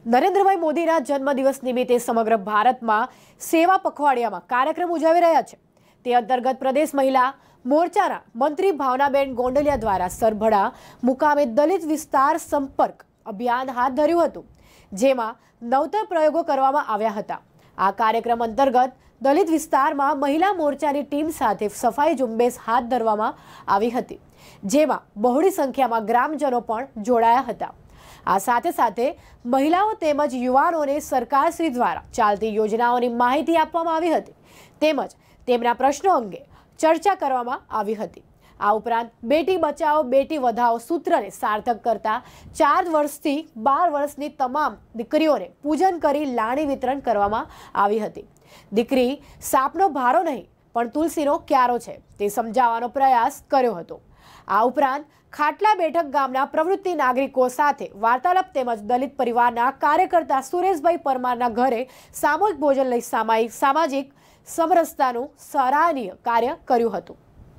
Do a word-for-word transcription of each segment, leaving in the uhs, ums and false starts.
નરેન્દ્રભાઈ મોદીના જન્મદિવસ નિમિત્તે સમગ્ર ભારતમાં સેવા પખવાડિયામાં કાર્યક્રમ ઉજવી રહ્યા છે। તે અંતર્ગત પ્રદેશ મહિલા મોરચાના મંત્રી ભાવનાબેન ગોંડલિયા દ્વારા સરભડા મુકામે દલિત વિસ્તાર સંપર્ક અભિયાન હાથ ધર્યું હતું, જેમાં નવતર પ્રયોગો કરવામાં આવ્યા હતા। આ કાર્યક્રમ અંતર્ગત દલિત વિસ્તારમાં મહિલા મોરચાની ટીમ સાથે સફાઈ ઝુંબેશ હાથ ધરવામાં આવી હતી, જેમાં બહોળી સંખ્યામાં ગ્રામજનો પણ જોડાયા હતા। આ સાથે સાથે મહિલાઓ તેમજ યુવાનોને સરકારશ્રી દ્વારા ચાલતી યોજનાઓની માહિતી આપવામાં આવી હતી, તેમજ તેમના પ્રશ્નો અંગે ચર્ચા કરવામાં આવી હતી। આ ઉપરાંત બેટી બચાવો બેટી વધાવો સૂત્રને સાર્થક કરતા ચાર વર્ષથી બાર વર્ષની તમામ દીકરીઓને પૂજન કરી લાણી વિતરણ કરવામાં આવી હતી। દીકરી સાપનો ભારો નહીં પણ તુલસીનો ક્યારો છે તે સમજાવવાનો પ્રયાસ કર્યો હતો। આ ઉપરાંત ખાટલા બેઠક ગામના પ્રવૃત્તિ નાગરિકો સાથે વાર્તાલાપ તેમજ દલિત પરિવારના કાર્યકર્તા સુરેશભાઈ પરમારના ઘરે સામૂહિક ભોજન લઈ સામાયિક સામાજિક સમરસતાનું સરાહનીય કાર્ય કર્યું હતું।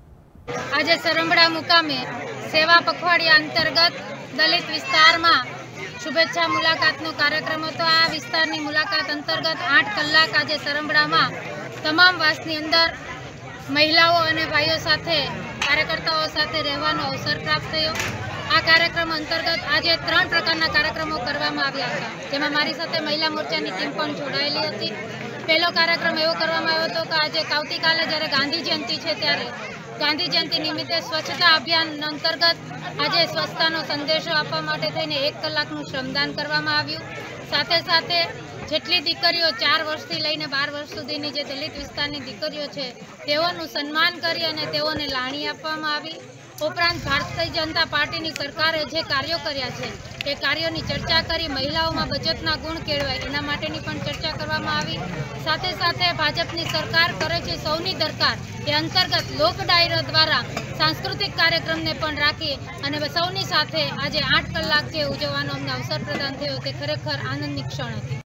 આજે સરંબડા મુકામે સેવા પખવાડિયા અંતર્ગત દલિત વિસ્તારમાં શુભેચ્છા મુલાકાતનો કાર્યક્રમ હતો। આ વિસ્તારની મુલાકાત અંતર્ગત આઠ કલાક આજે સરંબડામાં તમામ વાસની અંદર મહિલાઓ અને ભાઈઓ સાથે કાર્યકર્તાઓ સાથે રહેવાનો અવસર પ્રાપ્ત થયો। આ કાર્યક્રમ અંતર્ગત આજે ત્રણ પ્રકારના કાર્યક્રમો કરવામાં આવ્યા હતા, જેમાં મારી સાથે મહિલા મોરચાની ટીમ પણ જોડાયેલી હતી। પહેલો કાર્યક્રમ એવો કરવામાં આવ્યો હતો કે આજે આવતીકાલે જ્યારે ગાંધી જયંતિ છે ત્યારે ગાંધી જયંતિ નિમિત્તે સ્વચ્છતા અભિયાન અંતર્ગત આજે સ્વચ્છતાનો સંદેશો આપવા માટે થઈને એક કલાકનું શ્રમદાન કરવામાં આવ્યું। સાથે સાથે જેટલી દીકરીઓ ચાર વર્ષથી લઈને બાર વર્ષ સુધીની જે દલિત વિસ્તારની દીકરીઓ છે તેઓનું સન્માન કરી અને તેઓને લાણી આપવામાં આવી। ઉપરાંત ભારતીય જનતા પાર્ટીની સરકારે જે કાર્યો કર્યા છે તે કાર્યોની ચર્ચા કરી મહિલાઓમાં બચતના ગુણ કેળવાય એના માટેની પણ ચર્ચા કરવામાં આવી। સાથે સાથે ભાજપની સરકાર કરે છે સૌની દરકાર એ અંતર્ગત લોક ડાયરો દ્વારા સાંસ્કૃતિક કાર્યક્રમને પણ રાખી અને સૌની સાથે આજે આઠ કલાક જે ઉજવવાનો અમને અવસર પ્રદાન થયો તે ખરેખર આનંદની ક્ષણ હતી।